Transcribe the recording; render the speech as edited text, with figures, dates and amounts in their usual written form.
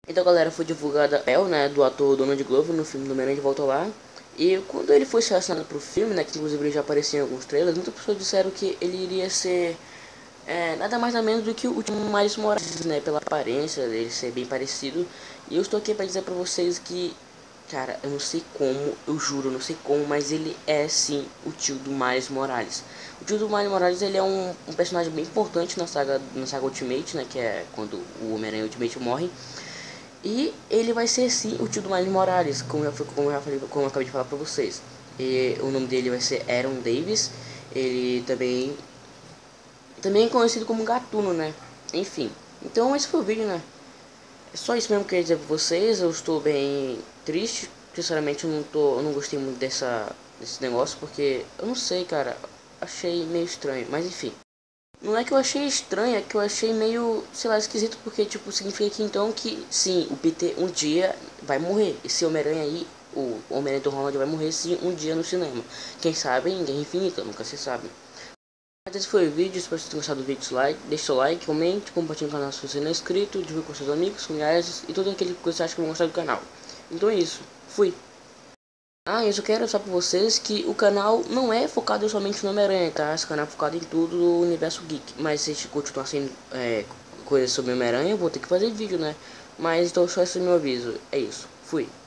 Então, galera, foi divulgada a né, do ator Donald Glover no filme do Homem-Aranha de Volta lá. E quando ele foi selecionado pro filme, né, que inclusive ele já aparecia em alguns trailers, muitas pessoas disseram que ele iria ser nada mais nada menos do que o último Miles Morales, né, pela aparência dele ser bem parecido. E eu estou aqui para dizer para vocês que, cara, eu não sei como, eu juro, eu não sei como, mas ele é sim o tio do Miles Morales. O tio do Miles Morales, ele é um personagem bem importante na saga Ultimate, né, que é quando o Homem-Aranha Ultimate morre. E ele vai ser sim o tio do Miles Morales, como eu acabei de falar pra vocês. E o nome dele vai ser Aaron Davis. Ele também é conhecido como Gatuno, né? Enfim. Então esse foi o vídeo, né? É só isso mesmo que eu queria dizer pra vocês. Eu estou bem triste. Sinceramente eu não gostei muito desse negócio, porque eu não sei, cara. Achei meio estranho, mas enfim. Não é que eu achei estranho, é que eu achei meio, sei lá, esquisito, porque, tipo, significa que então que, sim, o Peter um dia vai morrer. Esse Homem-Aranha aí, o Homem-Aranha do Holland vai morrer, sim, um dia no cinema. Quem sabe em Guerra Infinita, nunca se sabe. Mas esse foi o vídeo, espero que vocês tenham gostado do vídeo, deixe seu like, comente, compartilhe o canal se você não é inscrito, divulgue com seus amigos, familiares e tudo aquilo que você acha que vão gostar do canal. Então é isso, fui! Ah, eu só quero avisar pra vocês que o canal não é focado somente no Homem-Aranha, tá? Esse canal é focado em tudo do universo geek. Mas se a continuar sendo coisas sobre Homem-Aranha, eu vou ter que fazer vídeo, né? Mas então só esse é o meu aviso. É isso. Fui.